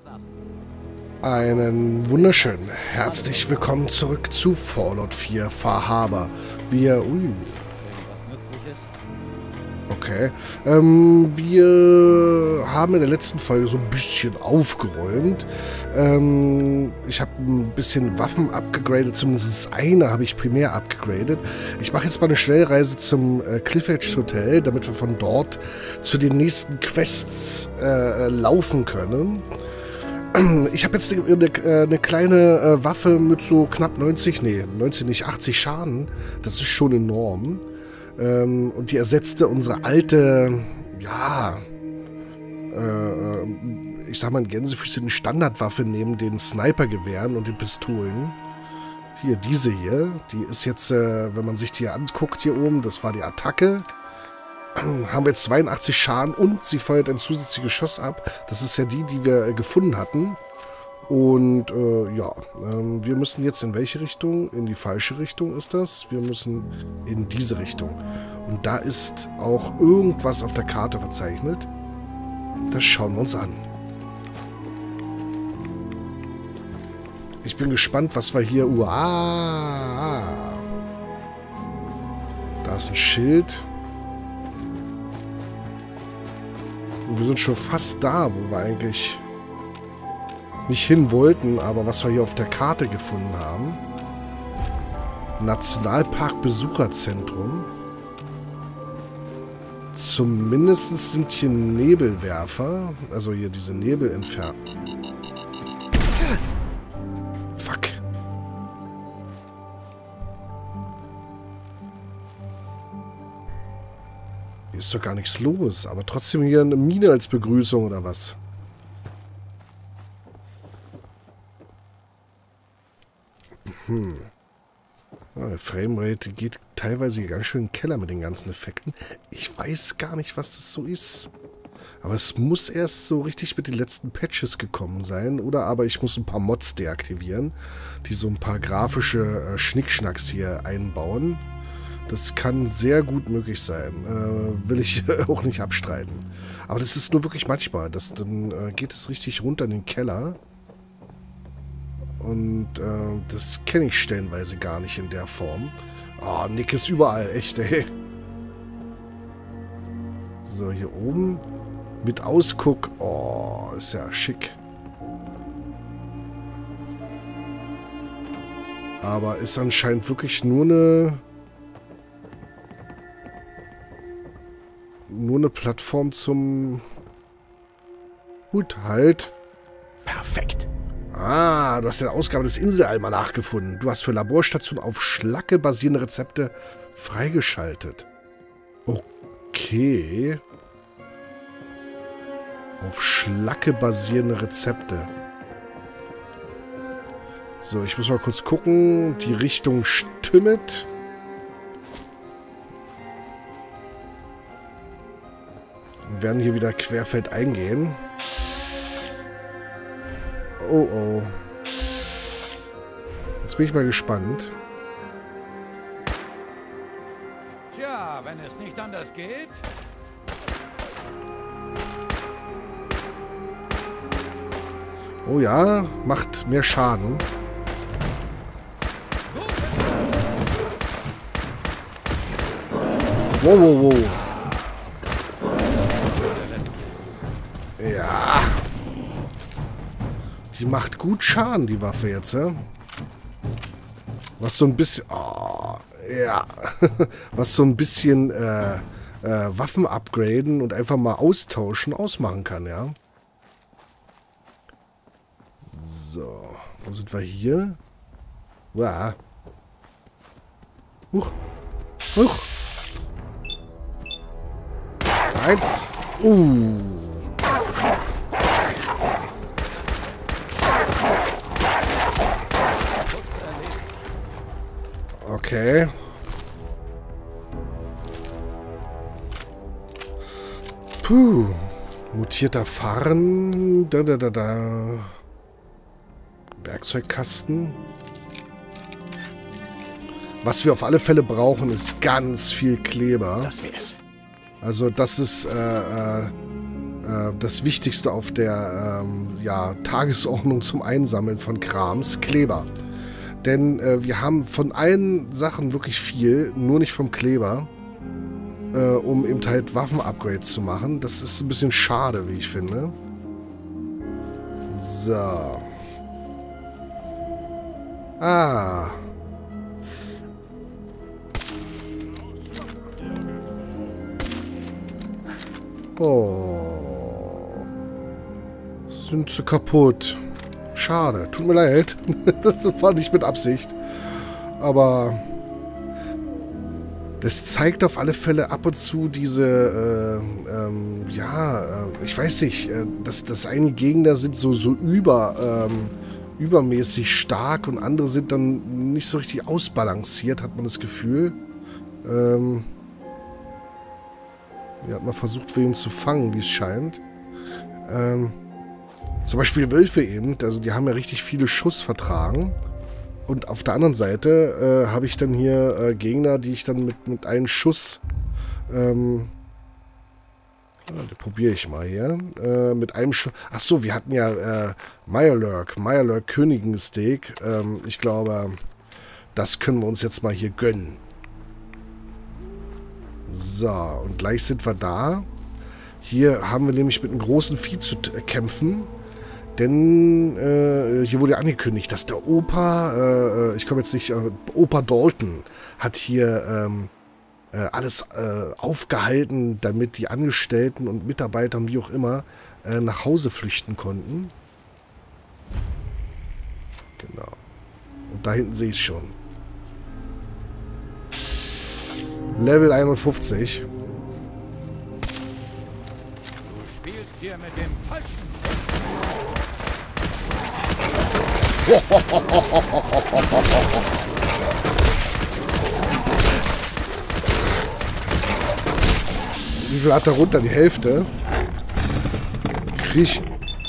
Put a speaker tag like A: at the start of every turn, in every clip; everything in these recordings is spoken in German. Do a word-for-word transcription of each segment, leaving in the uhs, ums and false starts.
A: Einen wunderschönen herzlich willkommen zurück zu Fallout vier Far Harbor. Wir, ui. Okay. Ähm, wir haben in der letzten Folge so ein bisschen aufgeräumt. Ähm, ich habe ein bisschen Waffen abgegradet, zumindest eine habe ich primär abgegradet. Ich mache jetzt mal eine Schnellreise zum äh, Cliff Edge Hotel, damit wir von dort zu den nächsten Quests äh, laufen können. Ich habe jetzt eine, eine, eine kleine äh, Waffe mit so knapp neunzig, nee, neunzig nicht, achtzig Schaden. Das ist schon enorm. Ähm, und die ersetzte unsere alte, ja, äh, ich sag mal in Gänsefüßchen Standardwaffe neben den Snipergewehren und den Pistolen. Hier, diese hier, die ist jetzt, äh, wenn man sich die hier anguckt hier oben, das war die Attacke. Haben wir jetzt zweiundachtzig Schaden und sie feuert ein zusätzliches Geschoss ab. Das ist ja die, die wir äh, gefunden hatten. Und äh, ja, ähm, wir müssen jetzt in welche Richtung? In die falsche Richtung ist das. Wir müssen in diese Richtung. Und da ist auch irgendwas auf der Karte verzeichnet. Das schauen wir uns an. Ich bin gespannt, was wir hier... Uah, da ist ein Schild. Und wir sind schon fast da, wo wir eigentlich nicht hin wollten, aber was wir hier auf der Karte gefunden haben. Nationalpark Besucherzentrum. Zumindest sind hier Nebelwerfer, also hier diese Nebel entfernen. Fuck. Hier ist doch gar nichts los, aber trotzdem hier eine Mine als Begrüßung oder was? Hm. Ah, Framerate geht teilweise ganz schön in den Keller mit den ganzen Effekten. Ich weiß gar nicht, was das so ist. Aber es muss erst so richtig mit den letzten Patches gekommen sein. Oder aber ich muss ein paar Mods deaktivieren, die so ein paar grafische äh, Schnickschnacks hier einbauen. Das kann sehr gut möglich sein. Äh, will ich auch nicht abstreiten. Aber das ist nur wirklich manchmal. Das, dann äh, geht es richtig runter in den Keller. Und äh, das kenne ich stellenweise gar nicht in der Form. Oh, Nick ist überall, echt, ey. So, hier oben. Mit Ausguck. Oh, ist ja schick. Aber ist anscheinend wirklich nur eine... Nur eine Plattform zum... Gut, halt.
B: Perfekt.
A: Ah, du hast ja Ausgabe des Inselalmanach nachgefunden. Du hast für Laborstationen auf Schlacke basierende Rezepte freigeschaltet. Okay. Auf Schlacke basierende Rezepte. So, ich muss mal kurz gucken. Die Richtung stimmt. Wir werden hier wieder querfeld eingehen. Oh, oh. Jetzt bin ich mal gespannt.
B: Tja, wenn es nicht anders geht.
A: Oh ja, macht mehr Schaden. Wow, wow, wow. Ja. Die macht gut Schaden, die Waffe jetzt, ja? Was so ein bisschen... Oh, ja. Was so ein bisschen äh, äh, Waffen upgraden und einfach mal austauschen ausmachen kann, ja? So. Wo sind wir hier? Wow. Huch. Huch. Eins. Uh. Okay. Puh. Mutierter Fahren. Da, da, da, da. Werkzeugkasten. Was wir auf alle Fälle brauchen, ist ganz viel Kleber.
B: Das wär's.
A: Also das ist äh, äh, äh, das Wichtigste auf der ähm, ja, Tagesordnung zum Einsammeln von Krams, Kleber. Denn äh, wir haben von allen Sachen wirklich viel, nur nicht vom Kleber, äh, um eben halt Waffen-Upgrades zu machen. Das ist ein bisschen schade, wie ich finde. So. Ah. Oh. Sind sie kaputt. Schade. Tut mir leid. Das war nicht mit Absicht. Aber das zeigt auf alle Fälle ab und zu diese, äh, ähm, ja, äh, ich weiß nicht, äh, dass, dass einige Gegner sind so, so über, ähm, übermäßig stark und andere sind dann nicht so richtig ausbalanciert, hat man das Gefühl. Ähm, hier hat man versucht, für ihn zu fangen, wie es scheint. Ähm, zum Beispiel Wölfe eben, also die haben ja richtig viele Schuss vertragen. Und auf der anderen Seite äh, habe ich dann hier äh, Gegner, die ich dann mit, mit einem Schuss, ähm, ja, den probiere ich mal hier, äh, mit einem Schuss, ach so, wir hatten ja äh, Mirelurk, Mirelurk Königensteak, ähm, ich glaube, das können wir uns jetzt mal hier gönnen. So, und gleich sind wir da. Hier haben wir nämlich mit einem großen Vieh zu kämpfen. Denn äh, hier wurde ja angekündigt, dass der Opa, äh, ich komme jetzt nicht, äh, Opa Dalton hat hier ähm, äh, alles äh, aufgehalten, damit die Angestellten und Mitarbeitern, wie auch immer, äh, nach Hause flüchten konnten. Genau. Und da hinten sehe ich es schon. Level einundfünfzig.
B: Du spielst hier mit dem falschen.
A: Wie viel hat er runter? Die Hälfte. Krieg.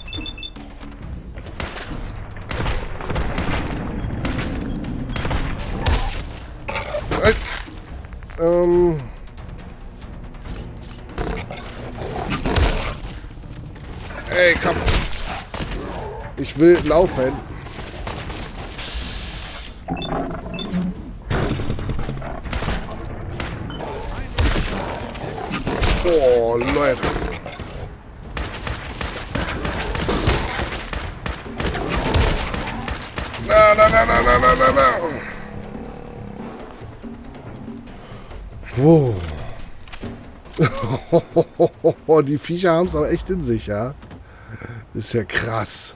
A: Äh, ähm. Ey, komm. Ich will laufen. Oh, Leute. Na, na, na, na, na, na, na, na. Wow. Die Viecher haben es aber echt in sich, ja. Ist ja krass.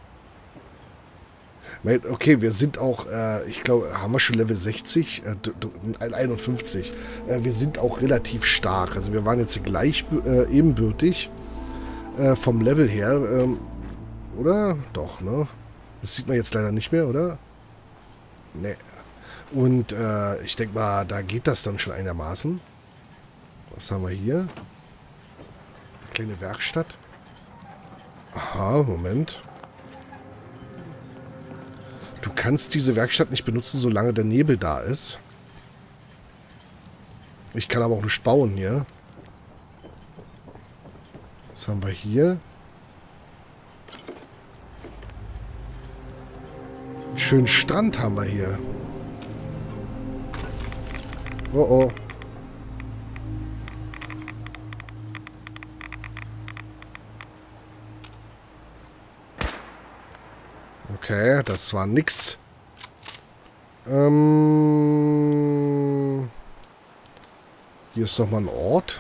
A: Okay, wir sind auch, äh, ich glaube, haben wir schon Level sechzig? Äh, einundfünfzig. Äh, wir sind auch relativ stark. Also wir waren jetzt gleich äh, ebenbürtig äh, vom Level her. Ähm, oder? Doch, ne? Das sieht man jetzt leider nicht mehr, oder? Ne. Und äh, ich denke mal, da geht das dann schon einigermaßen. Was haben wir hier? Eine kleine Werkstatt. Aha, Moment. Du kannst diese Werkstatt nicht benutzen, solange der Nebel da ist. Ich kann aber auch nicht bauen hier. Was haben wir hier? Einen schönen Strand haben wir hier. Oh oh. Okay, das war nix. Ähm, hier ist nochmal ein Ort.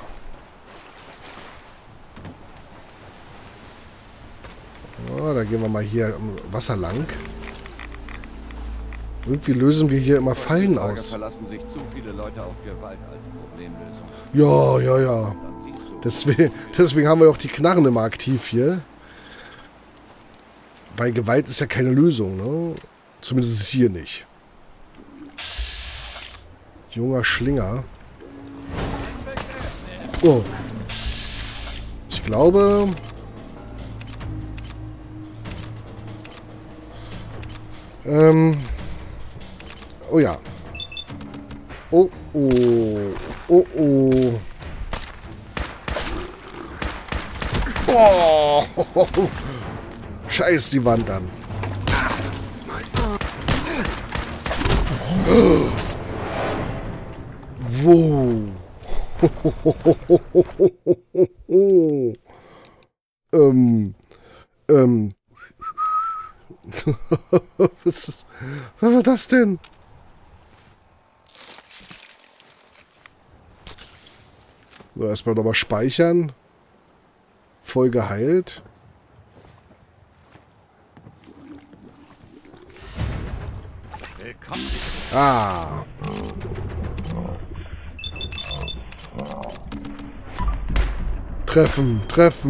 A: Oh, da gehen wir mal hier im Wasser lang. Irgendwie lösen wir hier immer Fallen aus.
C: Verlassen sich zu viele Leute auf Gewalt als Problemlösung.
A: Ja, ja, ja. Deswegen, deswegen haben wir auch die Knarren immer aktiv hier. Weil Gewalt ist ja keine Lösung, ne? Zumindest ist hier nicht. Junger Schlinger. Oh. Ich glaube... Ähm... Oh ja. Oh, oh. Oh, oh. Oh, Oh, scheiß die Wand an. Wow. ähm, ähm. was, ist, was war das denn? So, erstmal nochmal speichern. Voll geheilt.
B: Willkommen.
A: Ah. Treffen, treffen.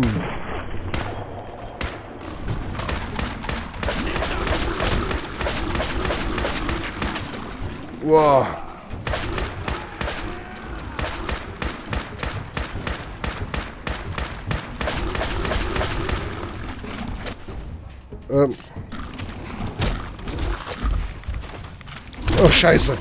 A: Wow. Ähm. Oh, scheiße.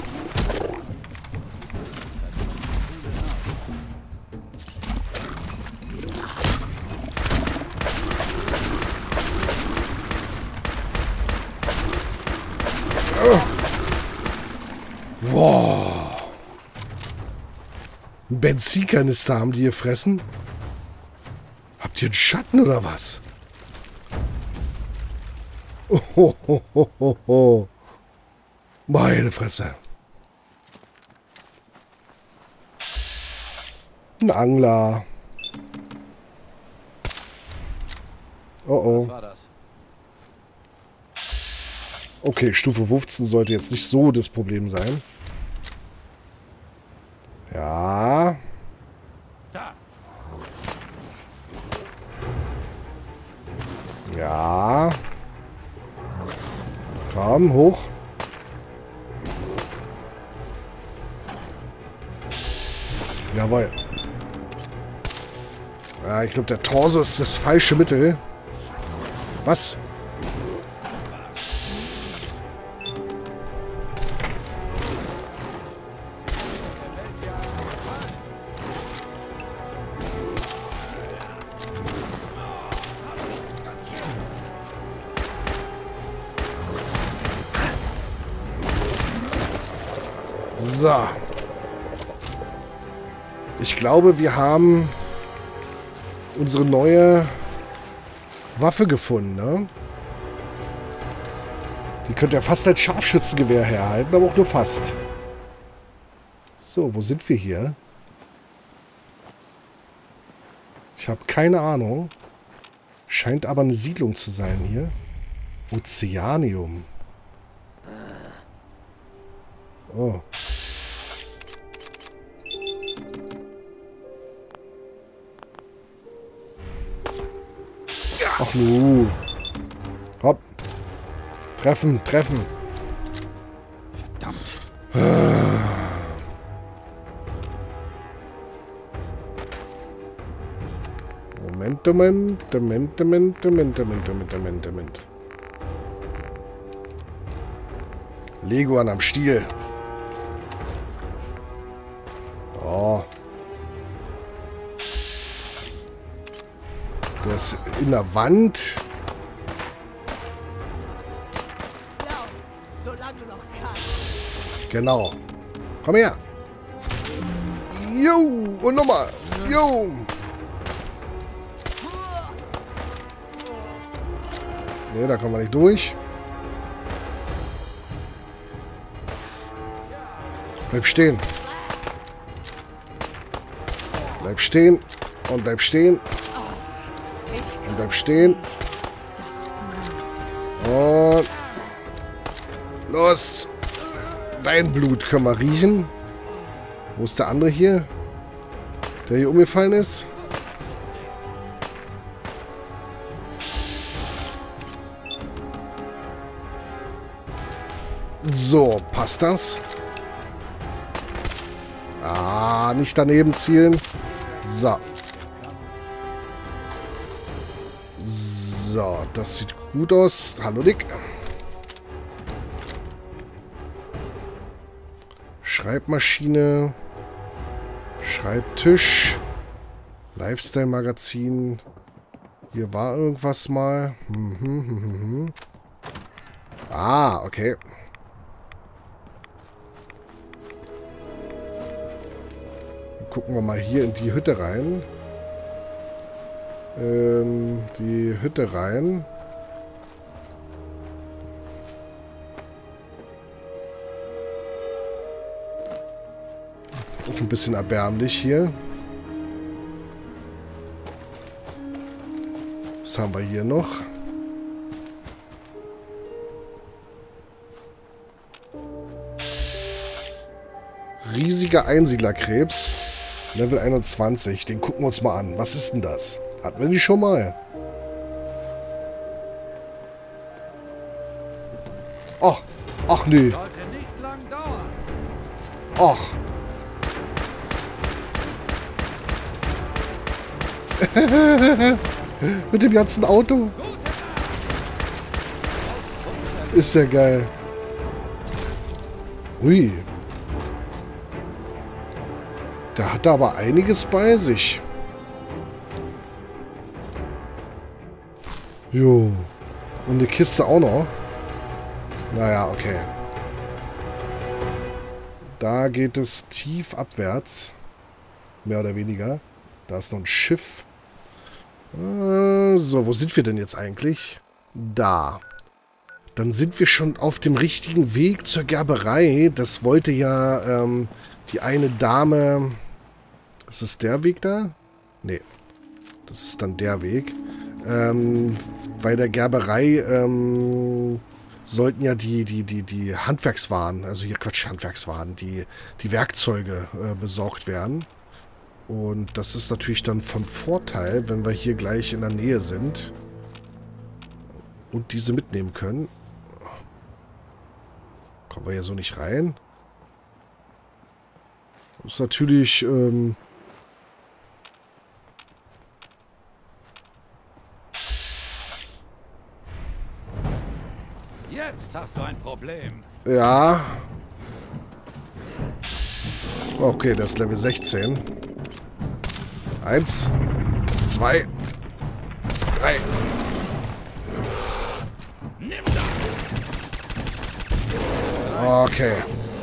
A: Oh. Wow. Ein Benzinkanister haben die hier fressen? Habt ihr einen Schatten oder was? Oh, ho, ho, ho, ho, ho. Meine Fresse. Ein Angler. Oh oh.
C: Was war das?
A: Okay, Stufe fünfzehn sollte jetzt nicht so das Problem sein. Ja.
B: Da.
A: Ja. Komm, hoch. Jawohl. Ja, ich glaube, der Torso ist das falsche Mittel. Was? So. Ich glaube, wir haben unsere neue Waffe gefunden, ne? Die könnte ja fast als Scharfschützengewehr herhalten, aber auch nur fast. So, wo sind wir hier? Ich habe keine Ahnung. Scheint aber eine Siedlung zu sein hier. Ozeanium. Oh. Ach nu. Hopp. Treffen, treffen.
B: Verdammt.
A: Moment, Moment, Moment, Moment, Moment, Moment, Moment, Moment, Moment. Leguan am Stiel. Oh. Der ist in der Wand.
D: Solange du noch kannst.
A: Genau. Komm her. Jo. Und nochmal. Jo. Ne, da kommen wir nicht durch. Bleib stehen. Bleib stehen. Und bleib stehen. Und bleib stehen. Und los. Dein Blut können wir riechen. Wo ist der andere hier? Der hier umgefallen ist? So, passt das? Ah, nicht daneben zielen. So. So, das sieht gut aus. Hallo, Dick. Schreibmaschine. Schreibtisch. Lifestyle-Magazin. Hier war irgendwas mal. Hm, hm, hm, hm, hm. Ah, okay. Dann gucken wir mal hier in die Hütte rein. Ähm, die Hütte rein. Auch ein bisschen erbärmlich hier. Was haben wir hier noch? Riesiger Einsiedlerkrebs. Level einundzwanzig. Den gucken wir uns mal an. Was ist denn das? Hatten wir die schon mal? Ach, ach nee.
B: Sollte nicht lang dauern.
A: Ach. Mit dem ganzen Auto. Ist ja geil. Ui. Der hat da aber einiges bei sich. Jo. Und eine Kiste auch noch. Naja, okay. Da geht es tief abwärts. Mehr oder weniger. Da ist noch ein Schiff. Äh, so, wo sind wir denn jetzt eigentlich? Da. Dann sind wir schon auf dem richtigen Weg zur Gerberei. Das wollte ja ähm, die eine Dame... Ist das der Weg da? Nee. Das ist dann der Weg. Ähm, bei der Gerberei ähm, sollten ja die, die, die, die Handwerkswaren, also hier Quatsch, Handwerkswaren, die, die Werkzeuge äh, besorgt werden. Und das ist natürlich dann von Vorteil, wenn wir hier gleich in der Nähe sind und diese mitnehmen können. Kommen wir hier so nicht rein. Das ist natürlich... Ähm,
B: Jetzt hast du ein Problem.
A: ja. Okay, das ist Level sechzehn. Eins, zwei, drei.
B: Nimm das.
A: Okay.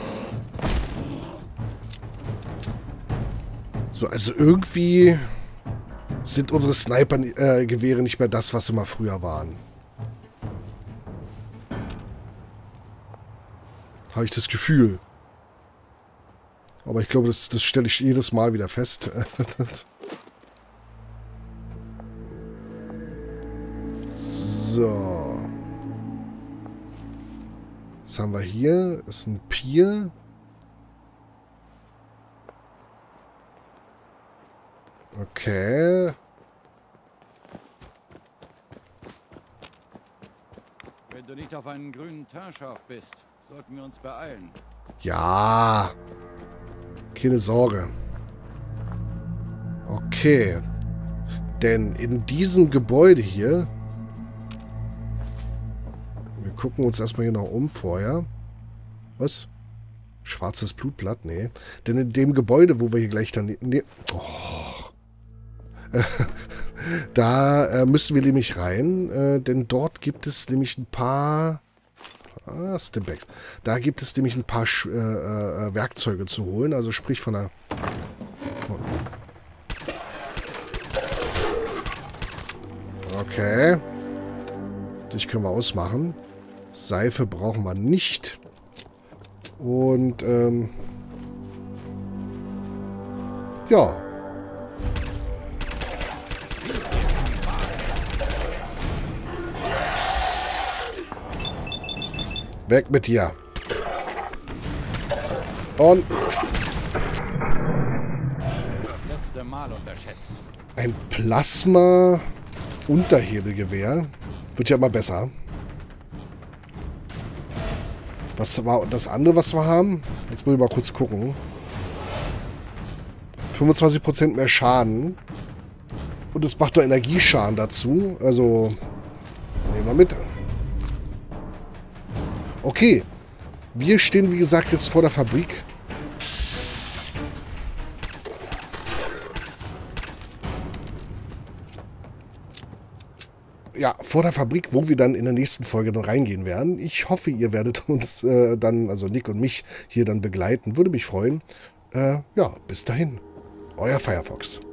A: So, also irgendwie sind unsere Sniper-Gewehre nicht mehr das, was sie mal früher waren. Habe ich das Gefühl. Aber ich glaube, das, das stelle ich jedes Mal wieder fest. So. Was haben wir hier? Das ist ein Pier. Okay.
B: Wenn du nicht auf einen grünen Teint scharf bist, sollten wir uns beeilen.
A: Ja. Keine Sorge. Okay. Denn in diesem Gebäude hier... Wir gucken uns erstmal hier noch um vorher. Was? Schwarzes Blutblatt? Nee. Denn in dem Gebäude, wo wir hier gleich dann... Nee. Oh. Da äh, müssen wir nämlich rein, äh, denn dort gibt es nämlich ein paar... Ah, Stimbacks. Da gibt es nämlich ein paar Sch äh, äh, Werkzeuge zu holen, also sprich von der... Von okay. Dich können wir ausmachen. Seife brauchen wir nicht. Und, ähm... ja. Weg mit dir. Und...
B: Letzte Mal unterschätzt.
A: ein Plasma-Unterhebelgewehr. Wird ja immer besser. Was war das andere, was wir haben? Jetzt muss ich mal kurz gucken. fünfundzwanzig Prozent mehr Schaden. Und es macht doch Energieschaden dazu. Also, nehmen wir mit. Okay. Wir stehen, wie gesagt, jetzt vor der Fabrik. ja, vor der Fabrik, wo wir dann in der nächsten Folge dann reingehen werden. Ich hoffe, ihr werdet uns äh, dann, also Nick und mich, hier dann begleiten. Würde mich freuen. Äh, ja, bis dahin. Euer Firefox.